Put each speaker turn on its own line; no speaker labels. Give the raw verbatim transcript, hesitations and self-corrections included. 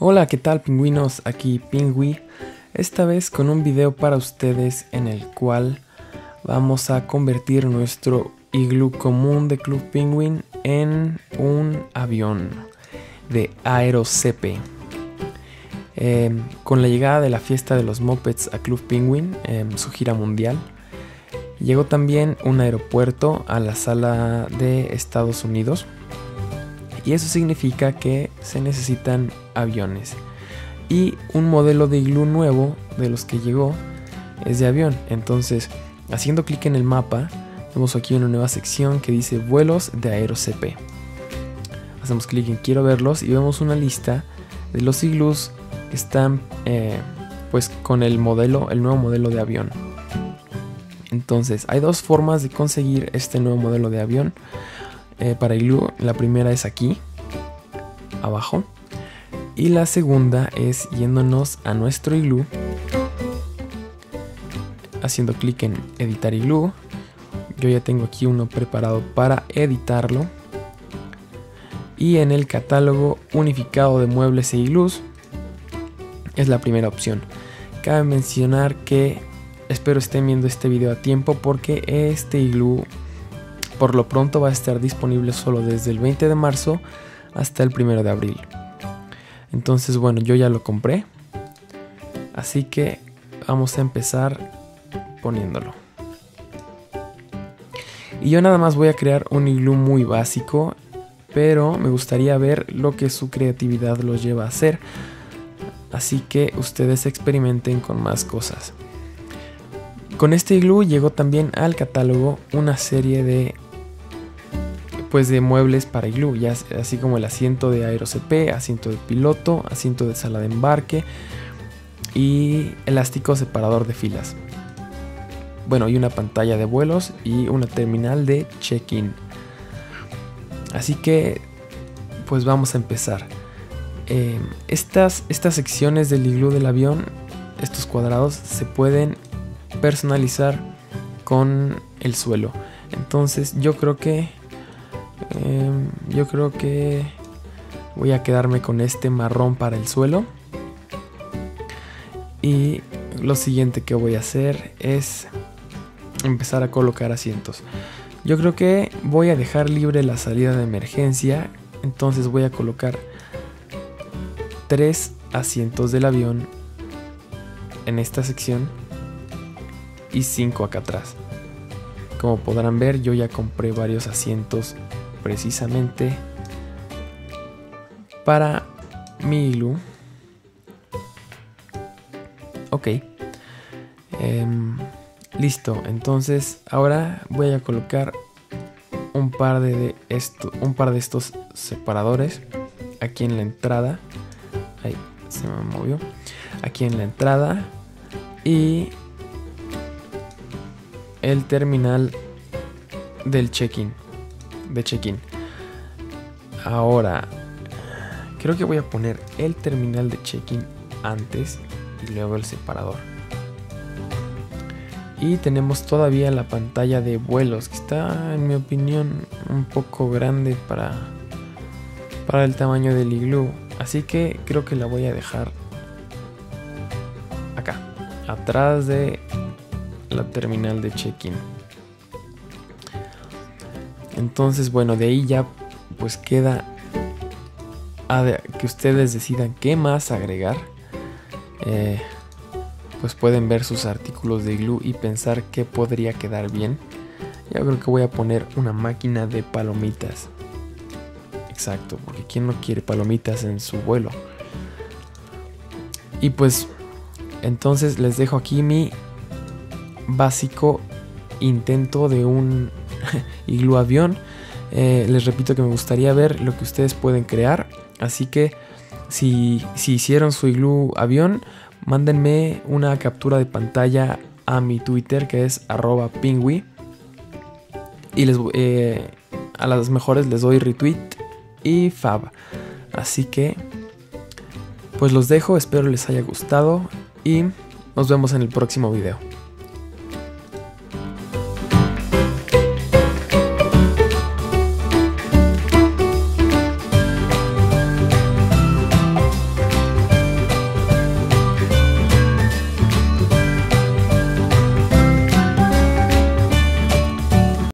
Hola, ¿qué tal pingüinos? Aquí Pingüi, esta vez con un video para ustedes en el cual vamos a convertir nuestro iglú común de Club Penguin en un avión de AeroCP. Eh, con la llegada de la fiesta de los Mopeds a Club Penguin, eh, su gira mundial, llegó también un aeropuerto a la sala de Estados Unidos. Y eso significa que se necesitan aviones. Y un modelo de iglú nuevo de los que llegó es de avión. Entonces, haciendo clic en el mapa, vemos aquí una nueva sección que dice vuelos de AeroCP. Hacemos clic en quiero verlos y vemos una lista de los iglús que están eh, pues con el modelo, el nuevo modelo de avión. Entonces, hay dos formas de conseguir este nuevo modelo de avión. Eh, para iglú, la primera es aquí abajo y la segunda es yéndonos a nuestro iglú, haciendo clic en editar iglú. Yo ya tengo aquí uno preparado para editarlo, y en el catálogo unificado de muebles e iglús es la primera opción. Cabe mencionar que espero estén viendo este video a tiempo, porque este iglú por lo pronto va a estar disponible solo desde el veinte de marzo hasta el primero de abril. Entonces, bueno, yo ya lo compré, así que vamos a empezar poniéndolo. Y yo nada más voy a crear un iglú muy básico, pero me gustaría ver lo que su creatividad los lleva a hacer, así que ustedes experimenten con más cosas. Con este iglú llegó también al catálogo una serie de pues de muebles para iglú, ya así como el asiento de AeroCP, asiento de piloto, asiento de sala de embarque y elástico separador de filas. Bueno, y una pantalla de vuelos y una terminal de check-in. Así que pues vamos a empezar. Eh, estas, estas secciones del iglú del avión, estos cuadrados, se pueden personalizar con el suelo. Entonces yo creo que eh, yo creo que voy a quedarme con este marrón para el suelo. Y lo siguiente que voy a hacer es empezar a colocar asientos. Yo creo que voy a dejar libre la salida de emergencia. Entonces voy a colocar tres asientos del avión en esta sección y cinco acá atrás. Como podrán ver, yo ya compré varios asientos precisamente para mi iglú. Ok, eh, listo. Entonces ahora voy a colocar un par de, de esto, un par de estos separadores aquí en la entrada. Ahí se me movió. Aquí en la entrada y el terminal del check-in, de check-in. Ahora creo que voy a poner el terminal de check-in antes y luego el separador. Y tenemos todavía la pantalla de vuelos, que está, en mi opinión, un poco grande para, para el tamaño del iglú. Así que creo que la voy a dejar acá, atrás de la terminal de check-in. Entonces, bueno, de ahí ya pues queda a que ustedes decidan qué más agregar. Eh, pues pueden ver sus artículos de iglú y pensar qué podría quedar bien. Yo creo que voy a poner una máquina de palomitas. Exacto, porque ¿quién no quiere palomitas en su vuelo? Y pues entonces les dejo aquí mi básico intento de un iglú avión. Eh, les repito que me gustaría ver lo que ustedes pueden crear, así que si, si hicieron su iglú avión, mándenme una captura de pantalla a mi Twitter, que es arroba pingüi, y les, eh, a las mejores les doy retweet y fab. Así que pues los dejo, espero les haya gustado y nos vemos en el próximo video.